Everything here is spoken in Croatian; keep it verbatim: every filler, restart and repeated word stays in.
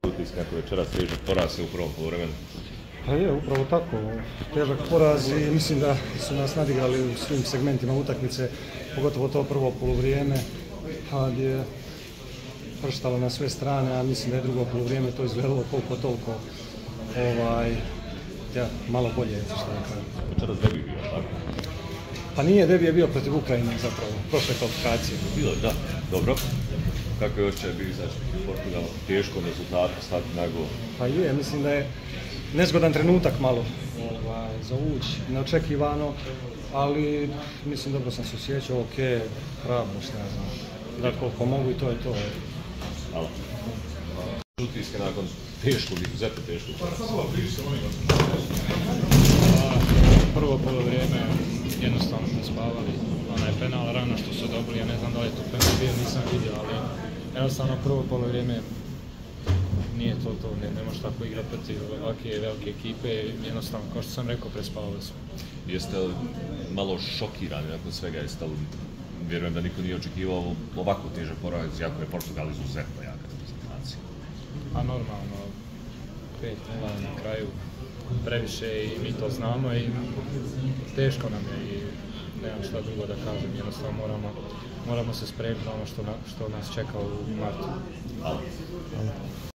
Utisak kako je večeras težak poraz u prvom poluvremenu. Pa je, upravo tako. Težak poraz i mislim da su nas nadigrali u svim segmentima utakmice, pogotovo to prvo poluvrijeme, kad je prštalo na sve strane, a mislim da je drugo poluvrijeme to izgledalo koliko toliko ovaj, ja, malo bolje. Večeras debi bio, tako? Pa nije, debi je bio protiv Ukrajine zapravo, prošle kvalifikacije. Bilo je, da, dobro. Kako je očaj bio izaći u Portugalu? Teško rezultatu stati na gol. Pa je, mislim da je nezgodan trenutak malo ovaj, za ući, neočekivano, ali mislim dobro sam se osjećao, ok, hrabrost, ne znam, dat koliko mogu i to je to. Hvala. Utiske nakon teškog, izuzetno teškog poraza. Prvo polovrijeme jednostavno smo spavali, onaj penal rano što su dobili, ja ne znam da li je to penal bio, nisam vidio, ali jednostavno prvo polovrijeme nije to to, ne, ne možeš tako igrati protiv ovakve velike ekipe, jednostavno, kao što sam rekao, prespavali smo. Jeste li malo šokirani nakon svega, jeste li, vjerujem da niko nije očekivao ovako težak poraz, jako je Portugal izuzetno jaka reprezentacija. A normalno, pet nula na kraju, previše i mi to znamo i teško nam je i nemam šta drugo da kažem, jednostavno moramo, moramo se spremiti na ono što, na, što nas čeka u martu. Hvala.